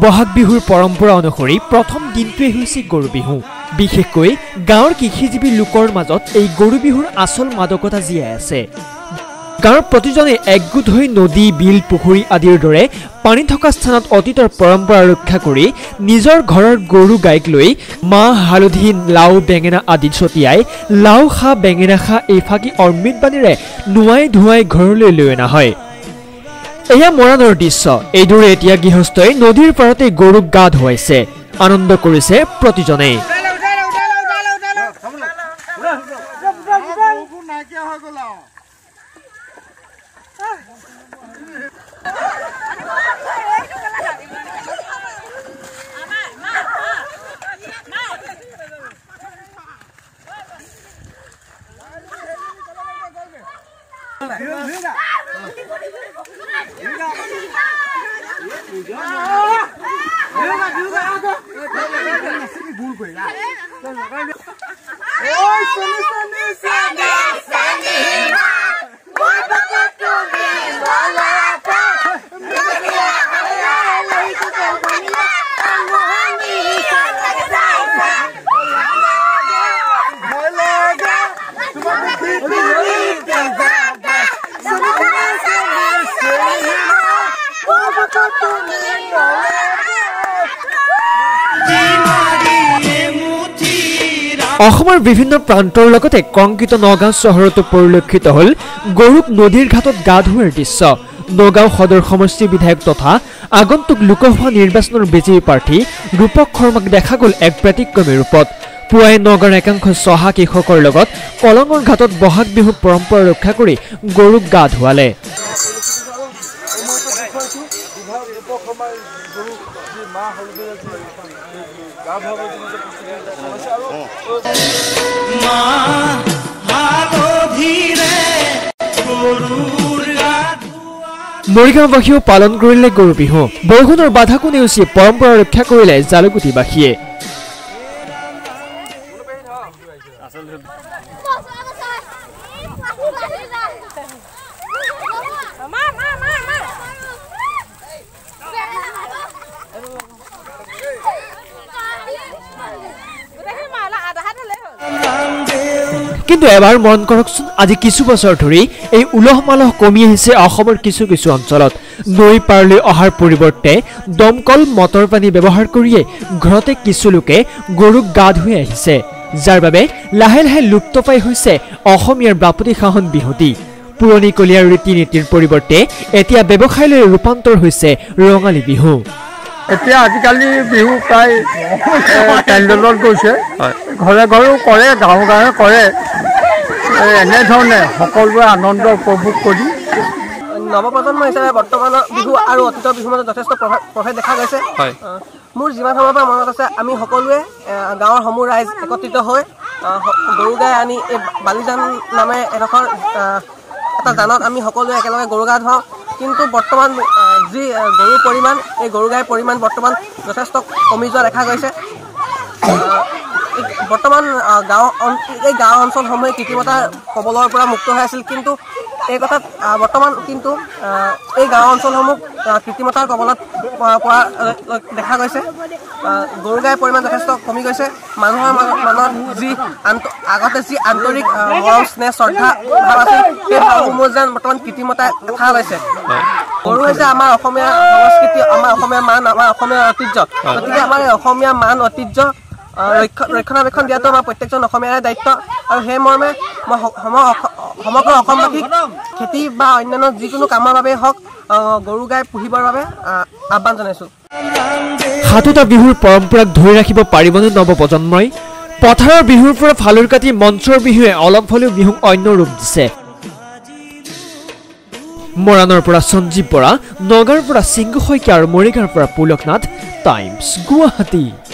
বহাগ বিহুৰ পৰম্পৰা অনুসৰি প্ৰথম দিনটোৱে হৈছে গৰু বিহু। বিশেষকৈ গাঁৱৰ কৃষিজীৱী লোকৰ মাজত এই গৰু বিহুৰ আচল মাদকতা জীয়াই আছে। গাঁৱৰ প্ৰতিজনে একগোট হৈ নদী, বিল, পুখুৰী আদিৰ দৰে পানী থকা স্থানত অতীতৰ পৰম্পৰা ৰক্ষা কৰি নিজৰ ঘৰৰ গৰু গাইক লৈ মাহ, হালধি, লাও, বেঙেনা আদি ছটিয়াই লাও খা বেঙেনা খা এইফাকি অমৃত বাণীৰে নুৱাই ধুৱাই ঘৰলৈ লৈ অনা হয়। এয়া মৰাণৰ দৃশ্য। এইদৰে এতিয়া গৃহস্থই নদীৰ পাৰতে গৰুক গা ধুৱাইছে, আনন্দ কৰিছে প্ৰতিজনে। অসমৰ বিভিন্ন প্ৰান্তৰ লগতে কংকিত নগাঁও চহৰতো পৰিলক্ষিত হ'ল গৰুক নদীৰ ঘাটত গা ধুৱাৰ দৃশ্য। নগাঁও সদৰ সমষ্টিৰ বিধায়ক তথা আগন্তুক লোকসভা নিৰ্বাচনৰ বিজেপি প্ৰাৰ্থী ৰূপক শৰ্মাক দেখা গ'ল এক ব্যতিক্ৰমী ৰূপত। পুৱাই নগাঁৱৰ একাংশ চহা কৃষকৰ লগত কলঙৰ ঘাটত বহাগ বিহুৰ পৰম্পৰা ৰক্ষা কৰি গৰুক গা ধুৱালে। মৰিগাঁওবাসীয়েও পালন কৰিলে গৰু বিহু। বৰষুণৰ বাধাকো নেওচি পৰম্পৰা ৰক্ষা কৰিলে জালুকুটিবাসীয়ে। কিন্তু এবাৰ মন কৰকচোন, আজি কিছু বছৰ ধৰি এই উলহ মালহ কমি আহিছে অসমৰ কিছু কিছু অঞ্চলত। নৈ পাৰলৈ অহাৰ পৰিৱৰ্তে দমকল, মটৰ পানী ব্যৱহাৰ কৰিয়ে ঘৰতে কিছু লোকে গৰুক গা ধুই আহিছে, যাৰ বাবে লাহে লাহে লুপ্ত পাই হৈছে অসমীয়াৰ বাপতিসাহোন বিহুটি। পুৰণি কলীয়াৰ ৰীতি নীতিৰ পৰিৱৰ্তে এতিয়া ব্যৱসায়লৈ ৰূপান্তৰ হৈছে ৰঙালী বিহু। এতিয়া আজিকালি বিহু প্ৰায় পেণ্ডেলত গৈছে, ঘৰে ঘৰেও কৰে, গাঁৱে গাঁৱে কৰে। এনেধৰণে সকলোৱে আনন্দ উপভোগ কৰি নৱপ্ৰজন্ম হিচাপে বৰ্তমানৰ বিহু আৰু অতীতৰ বিহুৰ মাজত যথেষ্ট প্ৰভেদ দেখা গৈছে। মোৰ যিমান সময়ৰ পৰা মনত আছে, আমি সকলোৱে গাঁৱৰ সমূহ ৰাইজ একত্ৰিত হৈ গৰু গাই আনি এই বালিজান নামে এডোখৰ এটা জানত আমি সকলোৱে একেলগে গৰু গা ধুৱাওঁ। কিন্তু বৰ্তমান যি গৰুৰ পৰিমাণ, এই গৰু গাইৰ পৰিমাণ বৰ্তমান যথেষ্ট কমি যোৱা দেখা গৈছে। বৰ্তমান এই গাঁও অঞ্চলসমূহে কৃত্ৰিমতাৰ কবলৰ পৰা মুক্ত হৈ আছিল, কিন্তু এই কথাত বৰ্তমান কিন্তু এই গাঁও অঞ্চলসমূহ কৃত্ৰিমতাৰ কবলত পৰা দেখা গৈছে। গৰু গাইৰ পৰিমাণ যথেষ্ট কমি গৈছে। মানুহৰ মনত যি আগতে যি আন্তৰিক মৰম, স্নেহ, শ্ৰদ্ধা ভাৱ আছিল, সেই ভাৱসমূহ যেন বৰ্তমান কৃত্ৰিমতাই দেখা লৈছে। গৰু হৈছে আমাৰ অসমীয়া সংস্কৃতি, আমাৰ অসমীয়া মান, আমাৰ অসমীয়া ঐতিহ্য। গতিকে আমাৰ এই অসমীয়া মান ঐতিহ্য ৰক্ষণাবেক্ষণ দিয়াটো আমাৰ প্ৰত্যেকজন অসমীয়াৰে দায়িত্ব। আৰু সেই মৰ্মে মই সমগ্ৰ অসমবাসীক খেতি বা অন্যান্য যিকোনো কামৰ বাবে হওক গৰু গাই পুহিবৰ বাবে আহ্বান জনাইছোঁ। সাতোটা বিহুৰ পৰম্পৰাক ধৰি ৰাখিব পাৰিবনে নৱপ্ৰজন্মই? পথাৰৰ বিহুৰ পৰা ফালুৰ কাটি মঞ্চৰ বিহুৱে অলপ হ'লেও বিহুক অন্য ৰূপ দিছে। মৰাণৰ পৰা সঞ্জীৱ বৰা, নগাঁৱৰ পৰা সিংহ শইকীয়া আৰু মৰিগাঁৱৰ পৰা পুলকনাথ, টাইমছ গুৱাহাটী।